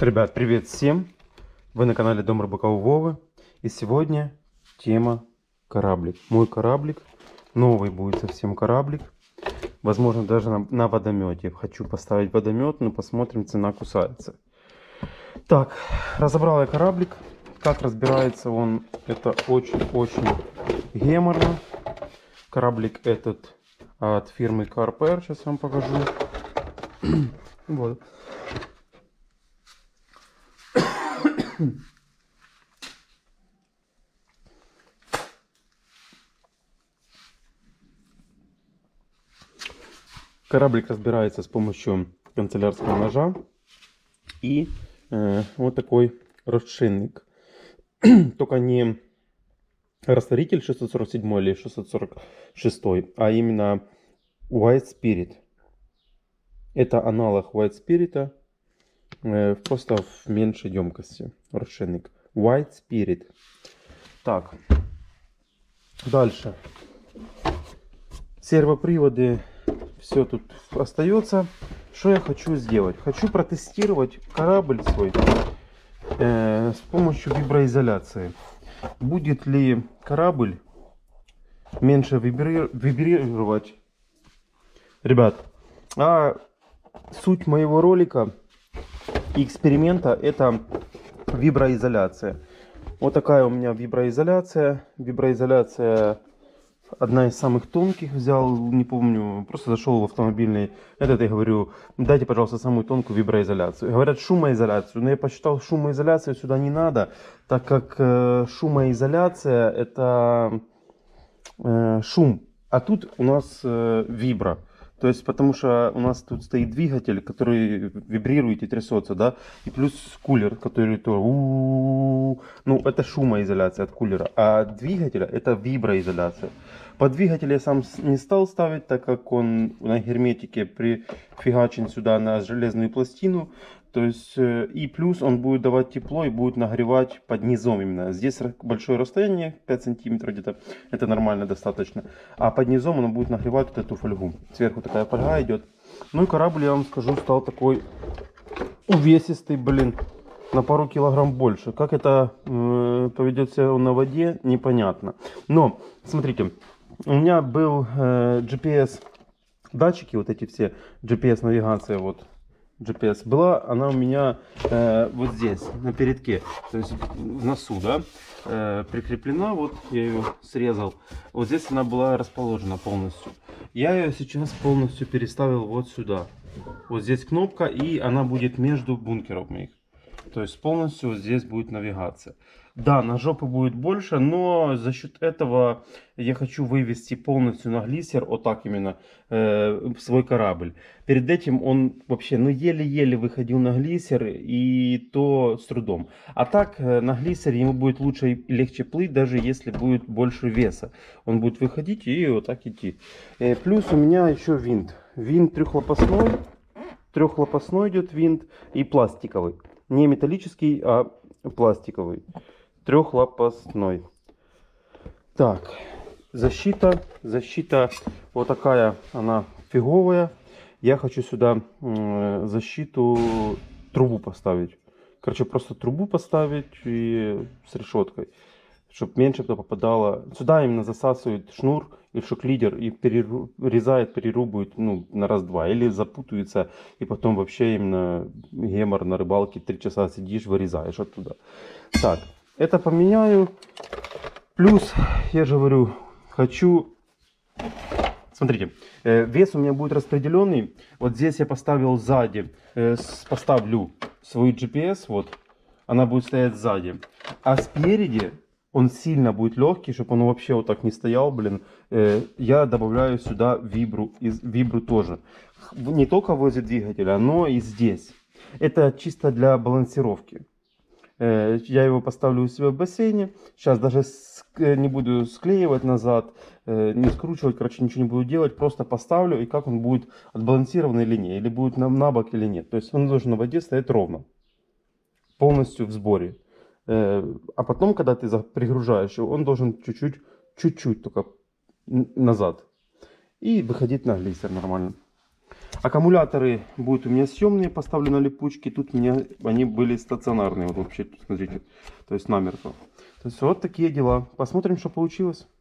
Ребят, привет всем! Вы на канале Дом Рыбака у Вовы. И сегодня тема кораблик. Мой кораблик. Новый будет совсем кораблик. Возможно, даже на водомете. Хочу поставить водомет, но посмотрим, цена кусается. Так, разобрал я кораблик. Как разбирается он, это очень-очень геморно. Кораблик этот от фирмы Carper. Сейчас вам покажу. Вот. Кораблик разбирается с помощью канцелярского ножа и вот такой расширник. Только не растворитель 647 или 646, а именно White Spirit. Это аналог White Spirit, просто в меньшей емкости. Расширник White Spirit. Так, дальше. Сервоприводы. Все тут остается. Что я хочу сделать? Хочу протестировать корабль свой с помощью виброизоляции. Будет ли корабль меньше вибрировать? Ребят, суть моего ролика и эксперимента — это виброизоляция. Вот такая у меня виброизоляция. Виброизоляция одна из самых тонких взял, не помню, просто зашел в автомобильный этот и говорю: дайте, пожалуйста, самую тонкую виброизоляцию. Говорят, шумоизоляцию, но я посчитал, шумоизоляцию сюда не надо, так как шумоизоляция — это шум, а тут у нас вибра. То есть, потому что у нас тут стоит двигатель, который вибрирует и трясется, да, и плюс кулер, который то, ну, это шумоизоляция от кулера, а от двигателя это виброизоляция. Под двигатель я сам не стал ставить, так как он на герметике прифигачен сюда на железную пластину. То есть, и плюс он будет давать тепло и будет нагревать под низом именно. Здесь большое расстояние, 5 сантиметров где-то, это нормально достаточно. А под низом он будет нагревать вот эту фольгу. Сверху такая фольга идет. Ну и корабль, я вам скажу, стал такой увесистый, блин, на пару килограмм больше. Как это поведет себя на воде, непонятно. Но, смотрите, у меня был GPS датчики, вот эти все GPS навигация, вот. GPS была, она у меня вот здесь, на передке, то есть в носу, да, прикреплена, вот я ее срезал, вот здесь она была расположена полностью. Я ее сейчас полностью переставил вот сюда, вот здесь кнопка, и она будет между бункеров моих, то есть полностью здесь будет навигация. Да, на жопу будет больше, но за счет этого я хочу вывести полностью на глиссер, вот так именно, свой корабль. Перед этим он вообще, ну, еле-еле выходил на глиссер, и то с трудом. А так, на глиссере ему будет лучше и легче плыть, даже если будет больше веса. Он будет выходить и вот так идти. Плюс у меня еще винт. Винт трехлопастной идет винт и пластиковый. Не металлический, а пластиковый. Трехлопастной. Так, защита вот такая, она фиговая. Я хочу сюда защиту, трубу поставить. Короче, просто трубу поставить и с решеткой, чтобы меньше кто попадало. Сюда именно засасывает шнур и шок-лидер и перерубает, ну, на раз-два. Или запутаются, и потом вообще именно гемор на рыбалке, 3 часа сидишь, вырезаешь оттуда. Так, это поменяю. Плюс, я же говорю, хочу... Смотрите, вес у меня будет распределенный. Вот здесь я поставил сзади, поставлю свою GPS, вот. Она будет стоять сзади. А спереди он сильно будет легкий, чтобы он вообще вот так не стоял, блин. Я добавляю сюда вибру тоже. Не только возле двигателя, но и здесь. Это чисто для балансировки. Я его поставлю у себя в бассейне. Сейчас даже не буду склеивать назад, не скручивать, короче, ничего не буду делать. Просто поставлю, и как он будет отбалансирован или нет, или будет на бок или нет. То есть он должен на воде стоять ровно, полностью в сборе. А потом, когда ты пригружаешь его, он должен чуть-чуть только назад и выходить на глиссер нормально. Аккумуляторы будут у меня съемные, поставлены на липучки. Тут у меня они были стационарные. Вот вообще, смотрите, то есть намертво. То есть вот такие дела. Посмотрим, что получилось.